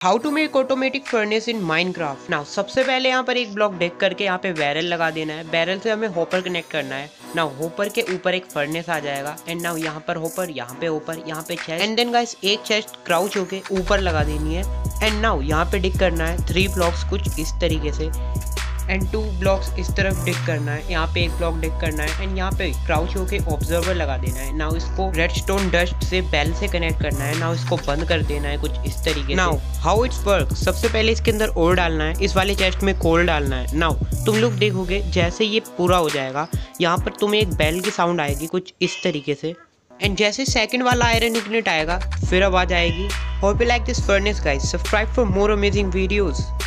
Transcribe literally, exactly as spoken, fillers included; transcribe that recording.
How to make automatic furnace in Minecraft. Now सबसे पहले यहाँ पर एक ब्लॉक डिग करके यहाँ पे बैरल लगा देना है। बैरल से हमें होपर कनेक्ट करना है। नाउ होपर के ऊपर एक फर्नेस आ जाएगा एंड नाउ यहाँ पर होपर, यहाँ पे होपर, यहाँ पे चेस्ट एंड देन गाइस एक चेस्ट क्राउच होके ऊपर लगा देनी है। एंड नाउ यहाँ पे डिग करना है थ्री ब्लॉक्स कुछ इस तरीके से एंड टू ब्लॉक्स इस तरफ डिग करना है। यहाँ पे एक ब्लॉक डिग करना है एंड यहाँ पे क्राउच होके ऑब्जर्वर लगा देना है। नाउ इसको रेडस्टोन डस्ट से बेल से कनेक्ट करना है। नाउ इसको बंद कर देना है कुछ इस तरीके। नाउ हाउ इट्स वर्क, सबसे पहले इसके अंदर ओर डालना है, इस वाले चेस्ट में कोल डालना है। नाउ तुम लोग देखोगे जैसे ये पूरा हो जाएगा यहाँ पर तुम्हें एक बेल की साउंड आएगी कुछ इस तरीके से एंड जैसे सेकंड वाला आयरन इग्निट आएगा फिर आवाज आएगी। Hope you like this furnace guys, subscribe for more amazing videos.